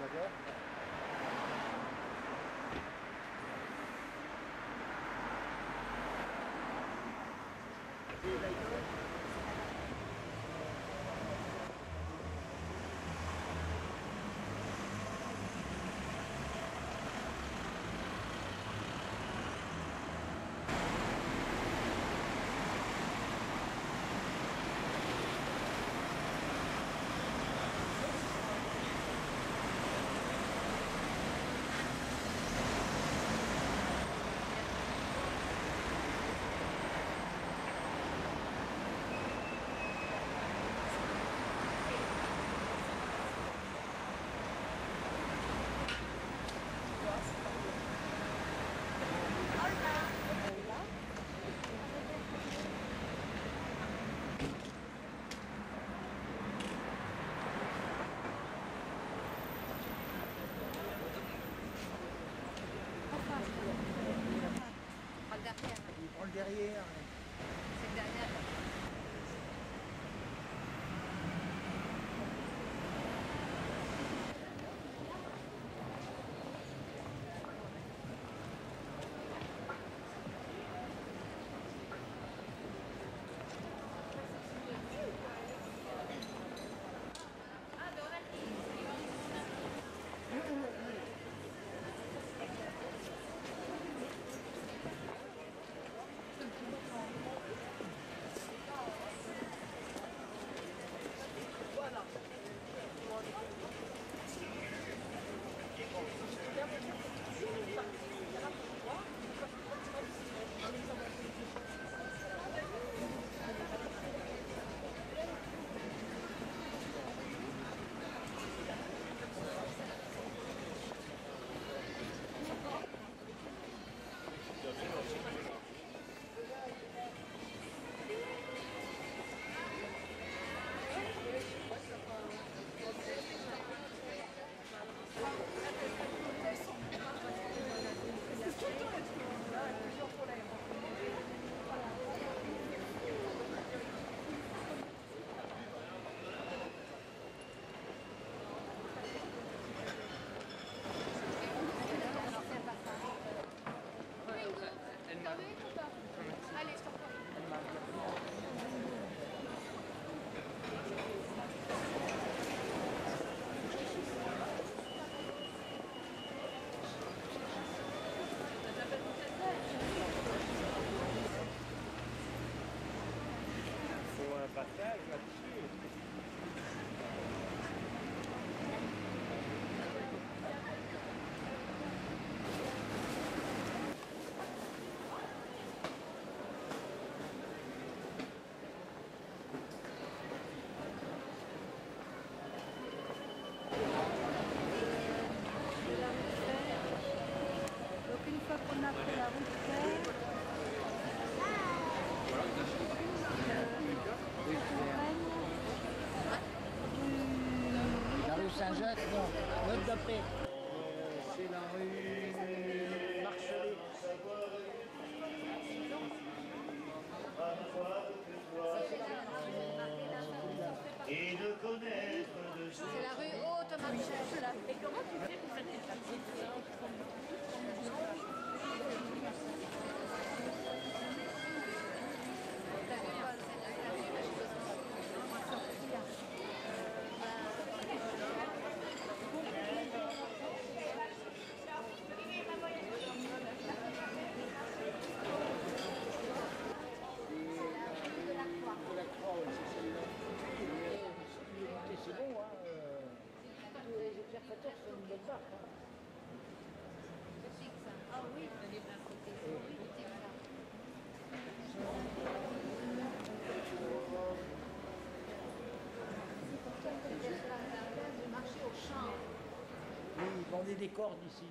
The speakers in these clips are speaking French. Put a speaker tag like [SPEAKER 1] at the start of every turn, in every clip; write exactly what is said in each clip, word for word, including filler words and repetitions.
[SPEAKER 1] Il prend le derrière.
[SPEAKER 2] C'est le derrière.
[SPEAKER 3] Allez, je t'en prie.
[SPEAKER 1] Faut un passage là-dessus.
[SPEAKER 2] Donc une fois qu'on a fait la route verte,
[SPEAKER 1] La rue Saint-Jacques, non. Note d'après. C'est la rue Marchelet.
[SPEAKER 4] Et de connaître de
[SPEAKER 3] C'est la rue Haute-Marchelle. Et comment tu fais pour faire tes papiers?
[SPEAKER 1] C'est bon, hein. euh, Tous les observateurs sont une bonne barque. Hein.
[SPEAKER 3] Ah oui, il est bien côté. Oui, c'est voilà. De marcher au champ.
[SPEAKER 1] Oui, ils vendaient des cordes ici.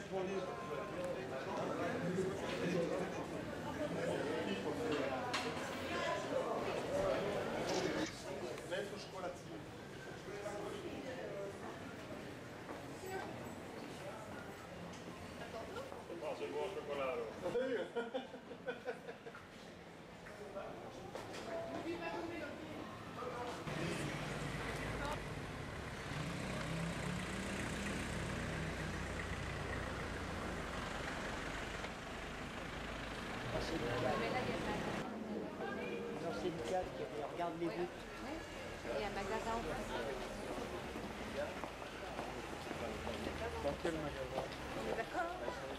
[SPEAKER 1] C'est une cale qui regarde les routes.
[SPEAKER 2] Et un magasin en face.
[SPEAKER 1] Dans quel magasin?
[SPEAKER 2] D'accord.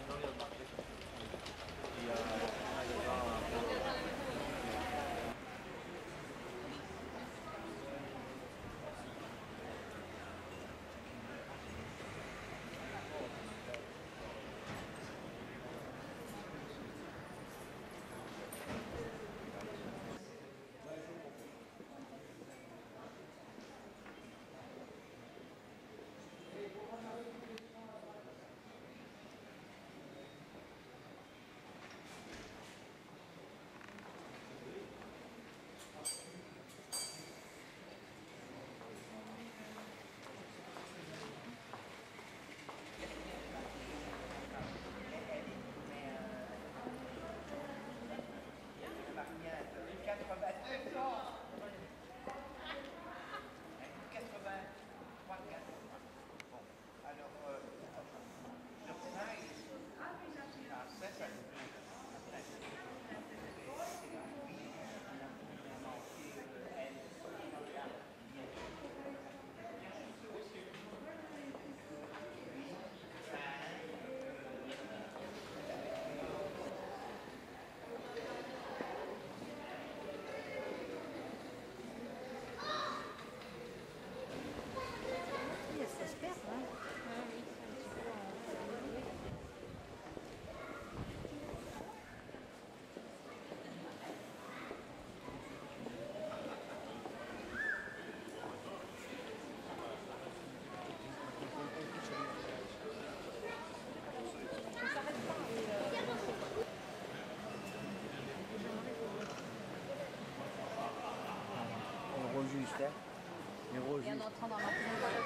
[SPEAKER 1] Juste, hein. Mais Rojuste.
[SPEAKER 2] Et en entrant dans ma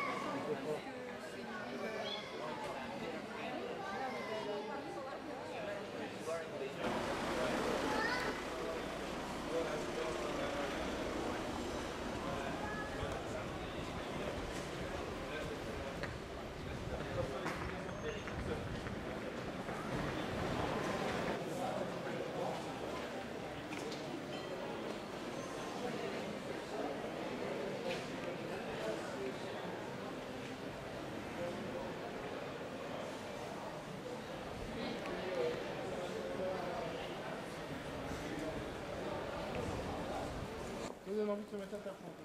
[SPEAKER 5] Ça donne envie de se mettre à faire ça.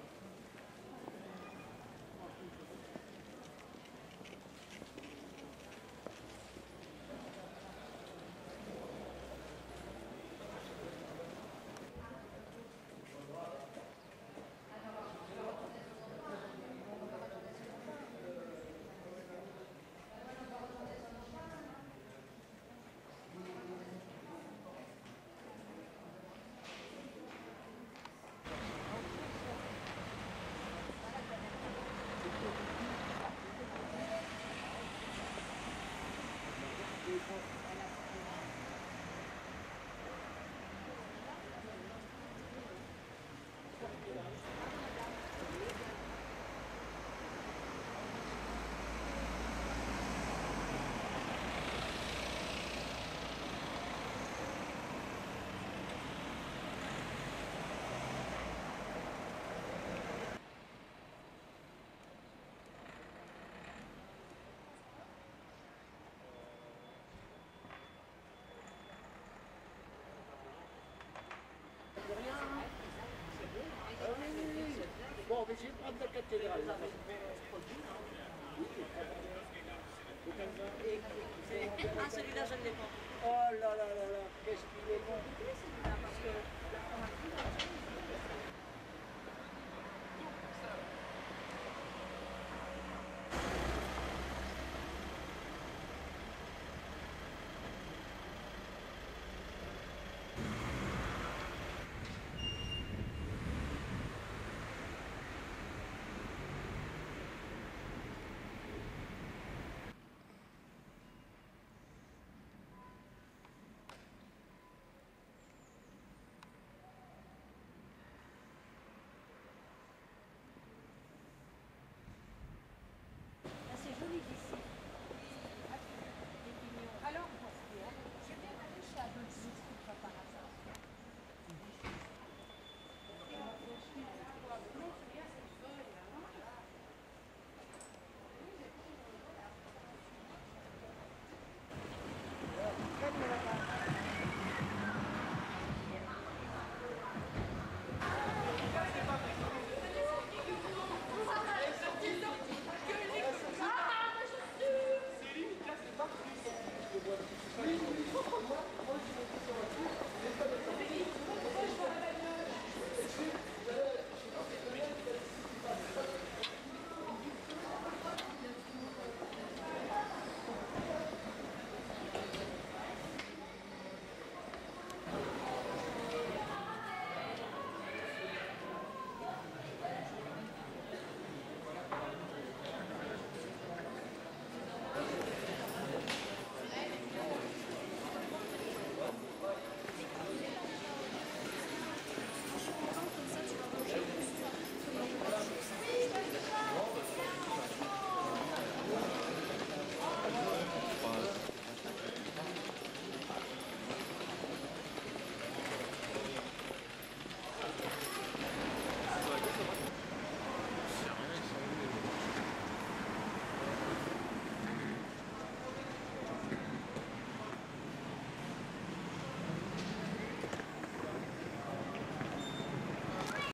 [SPEAKER 1] Bon, mais je vais prendre la cathédrale. Là.
[SPEAKER 3] Ah, celui-là, je ne l'ai pas.
[SPEAKER 1] Oh là là là là, qu'est-ce qu'il est bon.
[SPEAKER 3] Parce que
[SPEAKER 5] ça.